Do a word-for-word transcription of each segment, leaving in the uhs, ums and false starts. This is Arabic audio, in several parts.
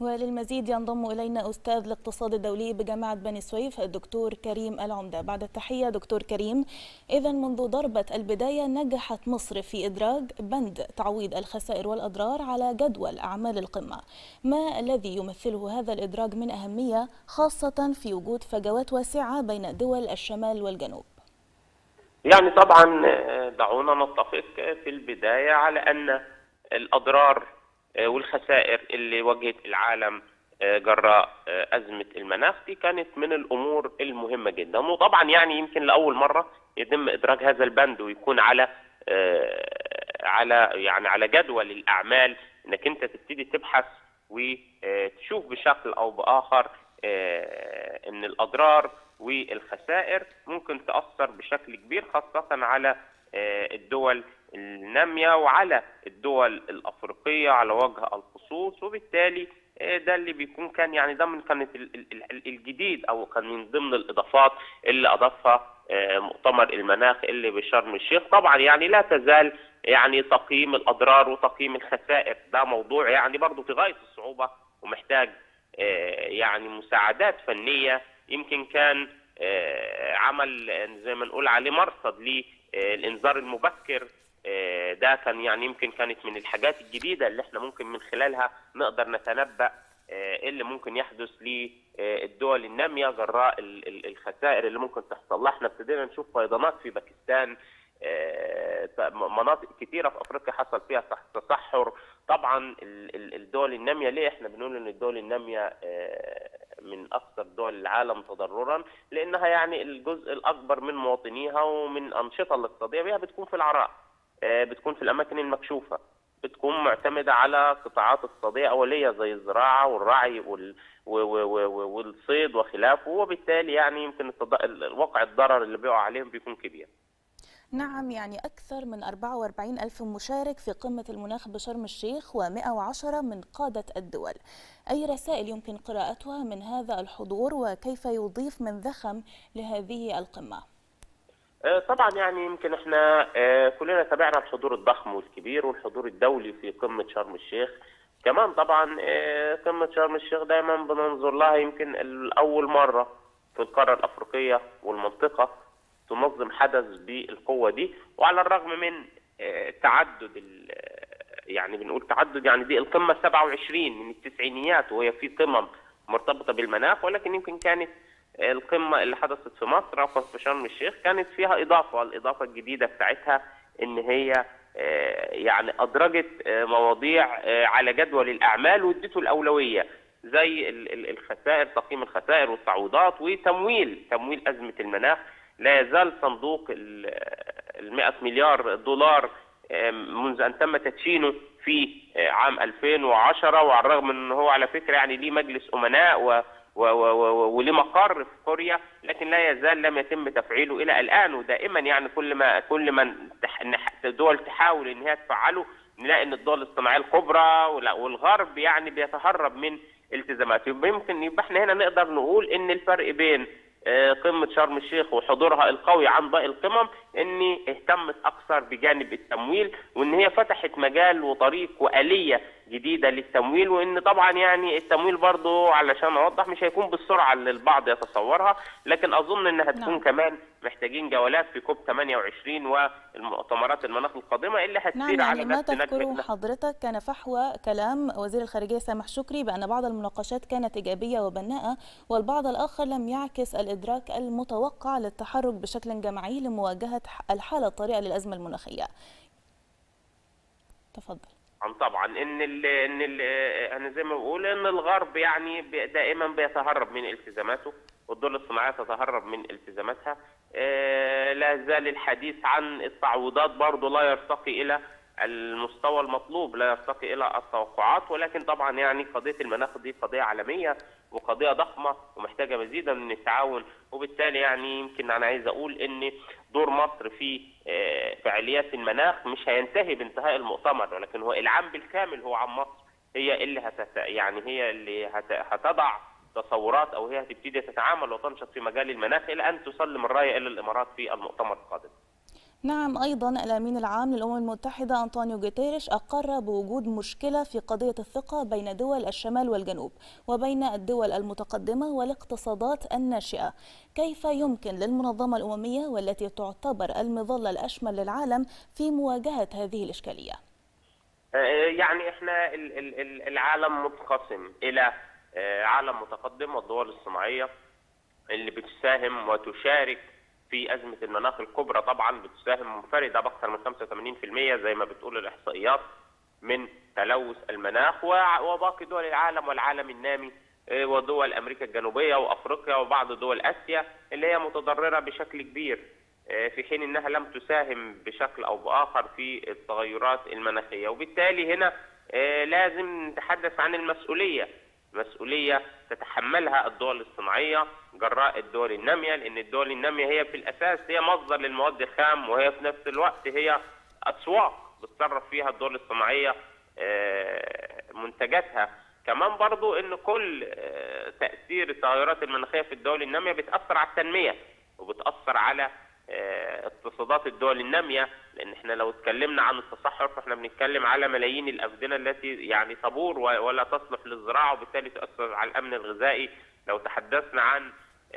وللمزيد ينضم إلينا أستاذ الاقتصاد الدولي بجامعة بني سويف الدكتور كريم العمدة. بعد التحية دكتور كريم، إذا منذ ضربة البداية نجحت مصر في إدراج بند تعويض الخسائر والأضرار على جدول أعمال القمة. ما الذي يمثله هذا الإدراج من أهمية، خاصة في وجود فجوات واسعة بين دول الشمال والجنوب؟ يعني طبعا دعونا نتفق في البداية على أن الأضرار والخسائر اللي واجهت العالم جراء أزمة المناخ دي كانت من الأمور المهمة جدا، وطبعا يعني يمكن لأول مرة يتم إدراج هذا البند ويكون على على يعني على جدول الأعمال، إنك أنت تبتدي تبحث وتشوف بشكل أو بآخر إن الأضرار والخسائر ممكن تأثر بشكل كبير خاصة على الدول النامية وعلى الدول الأفريقية على وجه الخصوص. وبالتالي ده اللي بيكون كان يعني ده من كانت الجديد أو كان من ضمن الإضافات اللي أضافها مؤتمر المناخ اللي بشرم الشيخ. طبعا يعني لا تزال يعني تقييم الأضرار وتقييم الخسائر ده موضوع يعني برضو في غاية الصعوبة ومحتاج يعني مساعدات فنية. يمكن كان عمل زي ما نقول عليه مرصد للإنذار المبكر، ده كان يعني يمكن كانت من الحاجات الجديدة اللي احنا ممكن من خلالها نقدر نتنبأ ايه اللي ممكن يحدث للدول النامية جراء الخسائر اللي ممكن تحصل لها. احنا ابتدينا نشوف فيضانات في باكستان، مناطق كتيرة في افريقيا حصل فيها تصحر. طبعا الدول النامية، ليه احنا بنقول ان الدول النامية من اكثر دول العالم تضررا؟ لانها يعني الجزء الاكبر من مواطنيها ومن انشطه الاقتصاديه بها بتكون في العراء، بتكون في الاماكن المكشوفه، بتكون معتمده على قطاعات اقتصاديه اوليه زي الزراعه والرعي والصيد وخلافه، وبالتالي يعني يمكن واقع الضرر اللي بيقع عليهم بيكون كبير. نعم، يعني أكثر من أربعة وأربعين ألف مشارك في قمة المناخ بشرم الشيخ ومئة وعشرة من قادة الدول. أي رسائل يمكن قراءتها من هذا الحضور وكيف يضيف من ذخم لهذه القمة؟ طبعا يعني يمكن احنا كلنا تابعنا الحضور الضخم والكبير والحضور الدولي في قمة شرم الشيخ. كمان طبعا قمة شرم الشيخ دايما بننظر لها يمكن الأول مرة في القارة الأفريقية والمنطقة تنظم حدث بالقوة دي، وعلى الرغم من تعدد يعني بنقول تعدد يعني دي القمة سبعة وعشرين من التسعينيات وهي في قمم مرتبطة بالمناخ، ولكن يمكن كانت القمة اللي حدثت في مصر أو في شرم الشيخ كانت فيها إضافة. الإضافة الجديدة بتاعتها إن هي يعني أدرجت مواضيع على جدول الأعمال وادته الأولوية زي الخسائر، تقييم الخسائر والتعويضات وتمويل تمويل أزمة المناخ. لا يزال صندوق المئة مليار دولار منذ أن تم تدشينه في عام ألفين وعشرة، وعلى الرغم أنه هو على فكرة يعني ليه مجلس أمناء و وليه مقر في كوريا، لكن لا يزال لم يتم تفعيله إلى الآن. ودائما يعني كل ما كل ما الدول تحاول أن هي تفعله نلاقي أن الدول الصناعية الكبرى والغرب يعني بيتهرب من التزاماته. يمكن يبقى احنا هنا نقدر نقول أن الفرق بين قمة شرم الشيخ وحضورها القوي عن باقي القمم ان اهتمت اكثر بجانب التمويل، وان هي فتحت مجال وطريق وآلية جديدة للتمويل. وان طبعا يعني التمويل برضو علشان اوضح مش هيكون بالسرعة اللي البعض يتصورها، لكن اظن انها تكون نعم. كمان محتاجين جولات في كوب ثمانية وعشرين والمؤتمرات المناخ القادمة اللي هتسير نعم. على يعني ما تذكره حضرتك كان فحوى كلام وزير الخارجية سامح شكري بأن بعض المناقشات كانت إيجابية وبناءة، والبعض الآخر لم يعكس الإدراك المتوقع للتحرك بشكل جماعي لمواجهة الحالة الطارئة للأزمة المناخية. تفضل. طبعا ان ال ان ال انا زي ما بقول ان الغرب يعني دائما بيتهرب من التزاماته والدول الصناعيه تتهرب من التزاماتها. لا زال الحديث عن التعويضات برضه لا يرتقي الى المستوى المطلوب، لا يرتقي الى التوقعات، ولكن طبعا يعني قضيه المناخ دي قضيه عالميه وقضيه ضخمه ومحتاجه مزيدا من التعاون. وبالتالي يعني يمكن انا عايز اقول ان دور مصر في فعاليات المناخ مش هينتهي بانتهاء المؤتمر، ولكن هو العام بالكامل هو عام مصر هي اللي هتت يعني هي اللي هت... هتضع تصورات او هي هتبتدي تتعامل وتنشط في مجال المناخ الى ان تسلم الرايه الى الامارات في المؤتمر القادم. نعم، أيضا الأمين العام للأمم المتحدة أنطونيو غوتيريش أقر بوجود مشكلة في قضية الثقة بين دول الشمال والجنوب وبين الدول المتقدمة والاقتصادات الناشئة. كيف يمكن للمنظمة الأممية والتي تعتبر المظلة الأشمل للعالم في مواجهة هذه الإشكالية؟ يعني احنا العالم منقسم إلى عالم متقدم والدول الصناعية اللي بتساهم وتشارك في أزمة المناخ الكبرى، طبعا بتساهم منفردة بأكثر من خمسة وثمانين بالمئة زي ما بتقول الإحصائيات من تلوث المناخ، وباقي دول العالم والعالم النامي ودول أمريكا الجنوبية وأفريقيا وبعض دول آسيا اللي هي متضررة بشكل كبير، في حين أنها لم تساهم بشكل أو بآخر في التغيرات المناخية. وبالتالي هنا لازم نتحدث عن المسؤولية، مسؤولية تتحملها الدول الصناعية جراء الدول النامية، لأن الدول النامية هي في الأساس هي مصدر للمواد الخام، وهي في نفس الوقت هي أسواق بتصرف فيها الدول الصناعية منتجاتها. كمان برضو أن كل تأثير التغيرات المناخية في الدول النامية بتأثر على التنمية وبتأثر على اقتصادات الدول النامية، لأن احنا لو اتكلمنا عن التصحر فاحنا بنتكلم على ملايين الأفدنة التي يعني تبور ولا تصلح للزراعة وبالتالي تؤثر على الأمن الغذائي. لو تحدثنا عن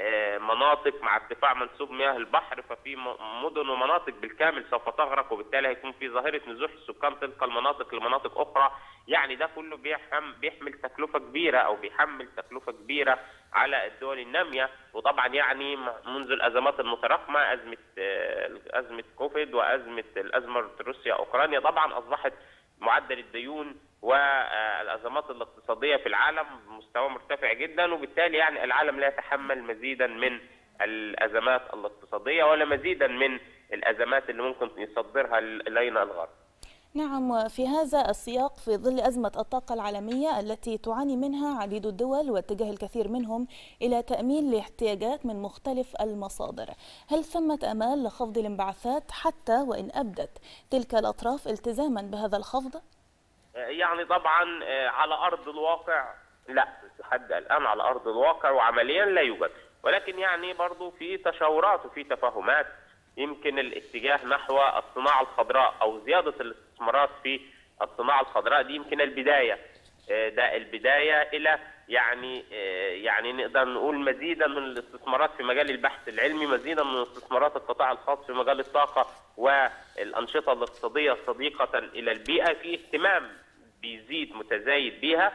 مناطق مع ارتفاع منسوب مياه البحر ففي مدن ومناطق بالكامل سوف تغرق، وبالتالي هيكون في ظاهرة نزوح السكان تلك المناطق لمناطق أخرى. يعني ده كله بيحمل تكلفة كبيرة أو بيحمل تكلفة كبيرة على الدول النامية. وطبعا يعني منذ الأزمات المتراكمة، أزمة أزمة كوفيد وأزمة الأزمة روسيا أوكرانيا، طبعا أصبحت معدل الديون والأزمات الاقتصادية في العالم بمستوى مرتفع جدا، وبالتالي يعني العالم لا يتحمل مزيدا من الأزمات الاقتصادية ولا مزيدا من الأزمات اللي ممكن يصدرها إلينا الغرب. نعم، وفي هذا السياق في ظل أزمة الطاقة العالمية التي تعاني منها عديد الدول واتجاه الكثير منهم إلى تأمين الاحتياجات من مختلف المصادر، هل ثمة أمال لخفض الانبعاثات حتى وإن أبدت تلك الأطراف التزاما بهذا الخفض؟ يعني طبعا على أرض الواقع لا، لحد الآن على أرض الواقع وعمليا لا يوجد، ولكن يعني برضو في تشاورات وفي تفاهمات. يمكن الاتجاه نحو الصناعة الخضراء أو زيادة الاستثمارات في الصناعة الخضراء دي يمكن البداية، ده البداية إلى يعني يعني نقدر نقول مزيدا من الاستثمارات في مجال البحث العلمي، مزيدا من استثمارات القطاع الخاص في مجال الطاقة والأنشطة الاقتصادية الصديقة إلى البيئة، في اهتمام بيزيد متزايد بها،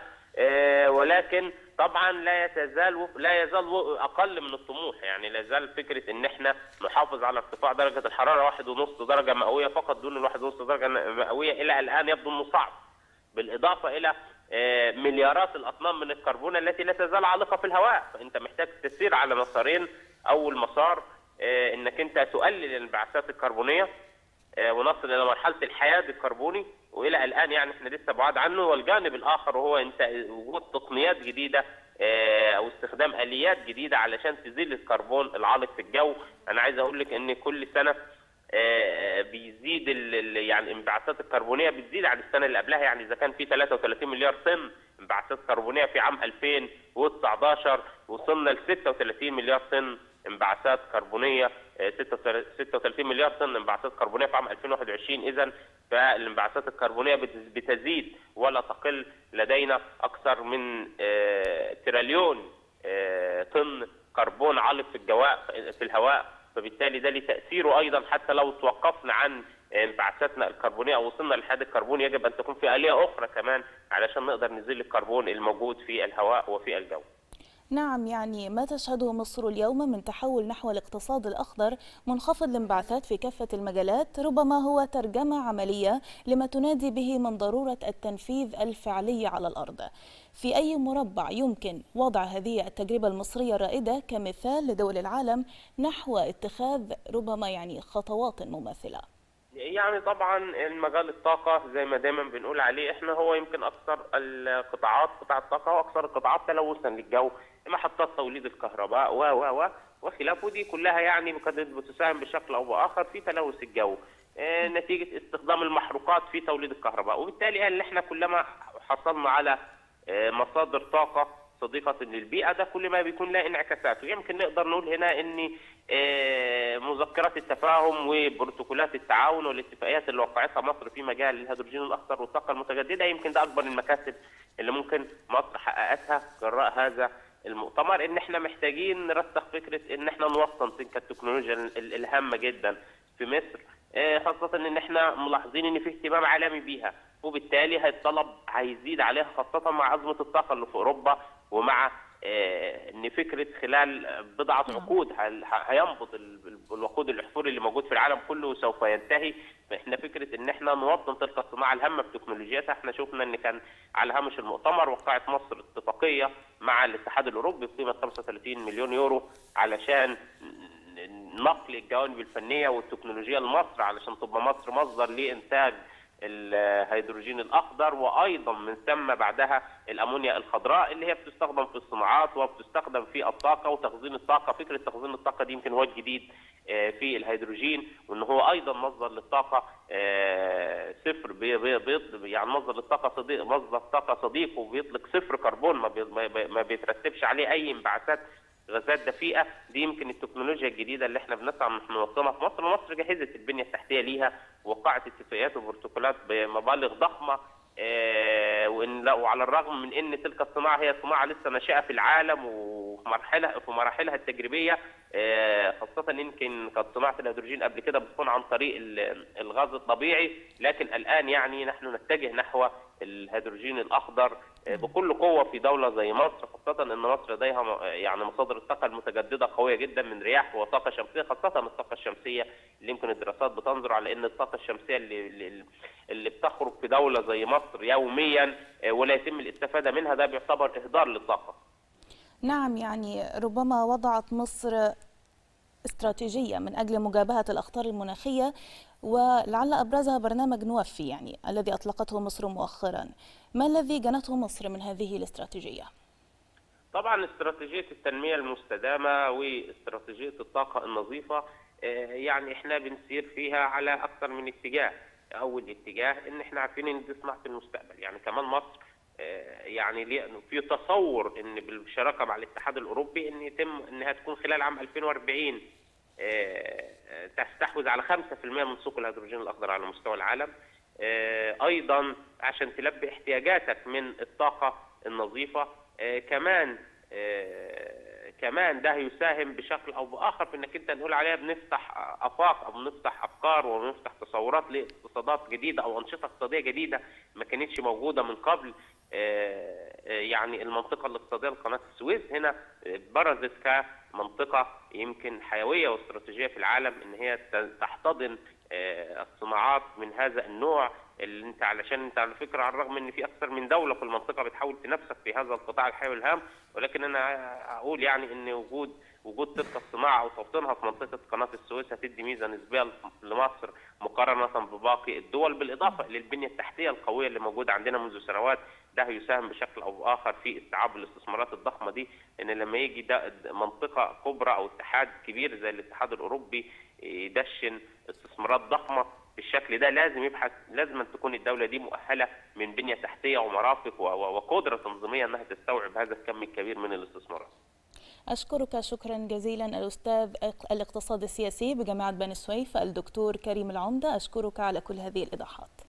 ولكن طبعا لا يتزال لا يزال اقل من الطموح. يعني لا يزال فكره ان احنا نحافظ على ارتفاع درجه الحراره واحد ونص درجه مئويه فقط دون الواحد ونص درجه مئويه الى الان يبدو انه صعب، بالاضافه الى مليارات الاطنان من الكربون التي لا تزال عالقه في الهواء. فانت محتاج تسير على مسارين، اول مسار انك انت تقلل الانبعاثات الكربونيه ونصل الى مرحله الحياد الكربوني، والى الان يعني احنا لسه بعاد عنه. والجانب الاخر هو انت وجود تقنيات جديده او استخدام اليات جديده علشان تزيل الكربون العالق في الجو. انا عايز اقول لك ان كل سنه بيزيد يعني الانبعاثات الكربونيه بتزيد عن السنه اللي قبلها. يعني اذا كان في ثلاثة وثلاثين مليار طن انبعاثات كربونيه في عام ألفين وتسعطاشر، وصلنا ل ستة وثلاثين مليار طن انبعاثات كربونيه، ستة وثلاثين مليار طن انبعاثات كربونيه في عام ألفين وواحد وعشرين. اذا فالانبعاثات الكربونيه بتزيد ولا تقل. لدينا اكثر من تريليون طن كربون عالق في الجواء في الهواء، فبالتالي ده له تاثيره ايضا. حتى لو توقفنا عن انبعاثاتنا الكربونيه او وصلنا للحد الكربوني، يجب ان تكون في آلية اخرى كمان علشان نقدر نزيل الكربون الموجود في الهواء وفي الجو. نعم، يعني ما تشهده مصر اليوم من تحول نحو الاقتصاد الأخضر منخفض الانبعاثات في كافة المجالات ربما هو ترجمة عملية لما تنادي به من ضرورة التنفيذ الفعلي على الأرض. في أي مربع يمكن وضع هذه التجربة المصرية الرائدة كمثال لدول العالم نحو اتخاذ ربما يعني خطوات مماثلة؟ يعني طبعا المجال الطاقة زي ما دايما بنقول عليه احنا هو يمكن اكثر القطاعات قطاع الطاقة واكثر القطاعات تلوثا للجو، محطات توليد الكهرباء و و و وخلافه، دي كلها يعني قد بتساهم بشكل او باخر في تلوث الجو اه نتيجة استخدام المحروقات في توليد الكهرباء. وبالتالي ان احنا كلما حصلنا على اه مصادر طاقة صديقة للبيئة، ده كل ما بيكون له انعكاسات. ويمكن نقدر نقول هنا ان مذكرات التفاهم وبروتوكولات التعاون والاتفاقيات اللي وقعتها مصر في مجال الهيدروجين الاخضر والطاقة المتجددة يمكن ده اكبر المكاسب اللي ممكن مصر حققتها جراء هذا المؤتمر. ان احنا محتاجين نرسخ فكرة ان احنا نوطن تلك التكنولوجيا الهامة جدا في مصر، خاصة ان احنا ملاحظين ان في اهتمام عالمي بيها، وبالتالي الطلب هيزيد عليها خاصة مع أزمة الطاقة اللي في أوروبا، ومع ان فكره خلال بضعه عقود هينبض الوقود الاحفوري اللي موجود في العالم كله وسوف ينتهي. احنا فكره ان احنا نوطن تلك الصناعه الهامه بتكنولوجياتها. احنا شفنا ان كان على هامش المؤتمر وقعت مصر اتفاقيه مع الاتحاد الاوروبي بقيمه خمسة وثلاثين مليون يورو علشان نقل الجوانب الفنيه والتكنولوجيه لمصر، علشان تبقى مصر مصدر لانتاج الهيدروجين الاخضر، وايضا من ثم بعدها الامونيا الخضراء اللي هي بتستخدم في الصناعات وبتستخدم في الطاقه وتخزين الطاقه. فكره تخزين الطاقه دي يمكن هو الجديد في الهيدروجين، وان هو ايضا مصدر للطاقه صفر، يعني مصدر للطاقه صديق، مصدر طاقه صديق وبيطلق صفر كربون، ما بيترتبش عليه اي انبعاثات غازات دفيئه. دي يمكن التكنولوجيا الجديده اللي احنا بنسعى ان احنا نوصلها في مصر. ومصر جهزت البنيه التحتيه ليها ووقعت اتفاقيات وبروتوكولات بمبالغ ضخمه، اه وان وعلى الرغم من ان تلك الصناعه هي صناعه لسه ناشئه في العالم وفي مرحلها في مراحلها التجريبيه، اه خاصه يمكن كانت صناعه الهيدروجين قبل كده بتكون عن طريق الغاز الطبيعي، لكن الان يعني نحن نتجه نحو الهيدروجين الاخضر بكل قوه في دوله زي مصر، خاصه ان مصر لديها يعني مصادر الطاقه المتجدده قويه جدا من رياح وطاقه شمسيه، خاصه الطاقه الشمسيه اللي يمكن الدراسات بتنظر على ان الطاقه الشمسيه اللي اللي بتخرج في دوله زي مصر يوميا ولا يتم الاستفاده منها، ده بيعتبر اهدار للطاقه. نعم، يعني ربما وضعت مصر استراتيجية من أجل مجابهة الأخطار المناخية، ولعل أبرزها برنامج نوفي يعني الذي أطلقته مصر مؤخرا. ما الذي جنته مصر من هذه الاستراتيجية؟ طبعا استراتيجية التنمية المستدامة واستراتيجية الطاقة النظيفة يعني احنا بنسير فيها على أكثر من اتجاه. أول اتجاه إن احنا عارفين إن دي صناعة المستقبل، يعني كمان مصر يعني في تصور ان بالشراكه مع الاتحاد الاوروبي ان يتم انها تكون خلال عام ألفين وأربعين تستحوذ على خمسة في المئة من سوق الهيدروجين الاخضر على مستوى العالم. ايضا عشان تلبي احتياجاتك من الطاقه النظيفه، كمان كمان ده يساهم بشكل او باخر في انك انت نقول عليها بنفتح افاق او بنفتح افكار وبنفتح تصورات لاقتصادات جديده او انشطه اقتصاديه جديده ما كانتش موجوده من قبل. يعني المنطقه الاقتصاديه لقناه السويس هنا برزت كمنطقه يمكن حيويه واستراتيجيه في العالم، ان هي تحتضن الصناعات من هذا النوع اللي انت علشان انت على فكره على الرغم ان في اكثر من دوله في المنطقه بتحاول تنافسك في هذا القطاع الحيوي الهام، ولكن انا اقول يعني ان وجود وجود تلك الصناعه وتوطينها في منطقه قناه السويس هتدي ميزه نسبيه لمصر مقارنه بباقي الدول، بالاضافه للبنيه التحتيه القويه اللي موجوده عندنا منذ سنوات. ده هيساهم بشكل او باخر في استيعاب الاستثمارات الضخمه دي، ان لما يجي ده منطقه كبرى او اتحاد كبير زي الاتحاد الاوروبي يدشن استثمارات ضخمه بالشكل ده، لازم يبحث لازم أن تكون الدوله دي مؤهله من بنيه تحتيه ومرافق وقدره تنظيميه انها تستوعب هذا الكم الكبير من الاستثمارات. أشكرك شكرا جزيلا الأستاذ الاقتصاد السياسي بجامعة بني سويف الدكتور كريم العمدة، أشكرك على كل هذه الإيضاحات.